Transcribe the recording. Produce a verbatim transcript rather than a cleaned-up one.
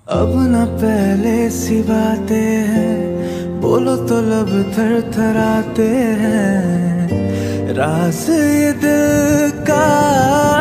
अब न पहले सी बातें हैं, बोलो तो लब थर थराते हैं। राज ये दिल का